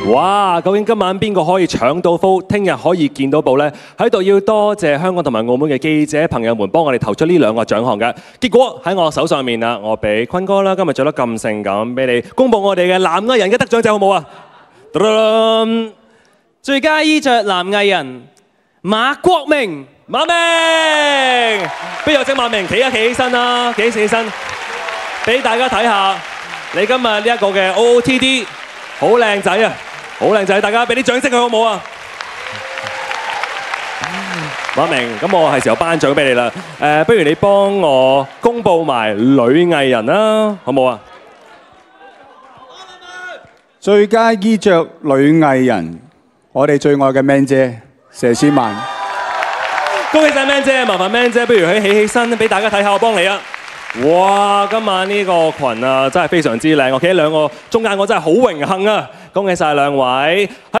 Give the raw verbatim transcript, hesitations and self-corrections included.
哇！究竟今晚邊個可以搶到鋪，聽日可以見到報呢？喺度要多謝香港同埋澳門嘅記者朋友們幫我哋投出呢兩個獎項嘅。結果喺我手上面啦，我俾坤哥啦，今日做得咁性感，俾你公佈我哋嘅男藝人嘅得獎者好冇啊？ 最佳衣着男藝人馬國明， 馬明，不如有請馬明企一企起身啦，企起身，俾大家睇下你今日呢一個嘅 O O T D， 好靚仔啊！好靚仔，大家俾啲掌聲佢好唔好啊？馬明，咁我係時候頒獎俾你啦。誒，不如你幫我公佈埋女藝人啦，好唔好啊？ 最佳衣着女藝人，我哋最愛嘅 Man 姐佘詩曼。 恭喜晒 Man 姐，麻煩 Man 姐，不如佢起起身俾大家睇下，我幫你啊！哇！今晚呢個裙啊，真係非常之靚，我企喺兩個中間，我真係好榮幸啊！恭喜晒兩位。